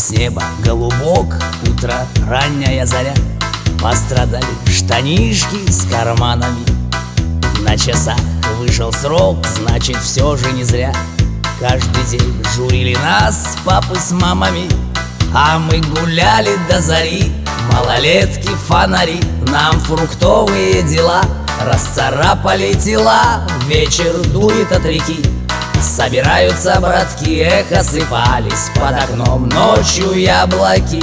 с неба голубок, утро, ранняя заря. Пострадали штанишки с карманами. На часах вышел срок, значит, все же не зря. Каждый день журили нас папы с мамами, а мы гуляли до зари. Малолетки, фонари, нам фруктовые дела расцарапали тела. Вечер дует от реки, собираются братки, эхо сыпались под окном ночью яблоки.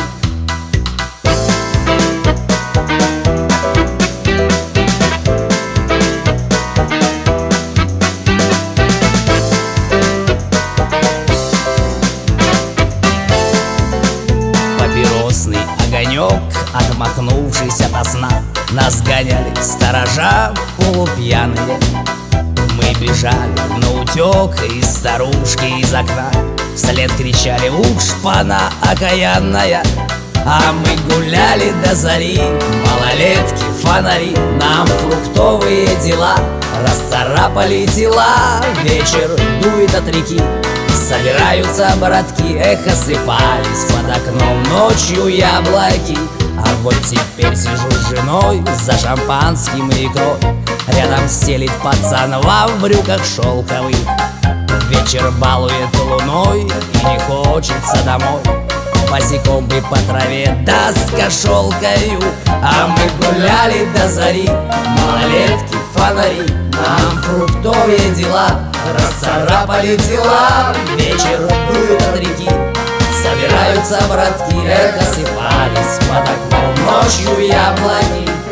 Папиросный огонек, отмахнувшись ото сна, нас гоняли сторожа полупьяные. Мы бежали наутек, и старушки из окна вслед кричали: уж шпана окаянная. А мы гуляли до зари, малолетки, фонари, нам фруктовые дела расцарапали тела. Вечер дует от реки, собираются братки, эхо сыпались под окном ночью яблоки. А вот теперь сижу с женой за шампанским и икрой, рядом стелит пацан во брюках шелковых. Вечер балует луной и не хочется домой, босиком бы по траве да с кошелкою. А мы гуляли до зари, малолетки, фонари, нам фруктовые дела расцарапали тела. Вечер дует от реки, собираются братки, эхо сыпались под окном ночью яблоки.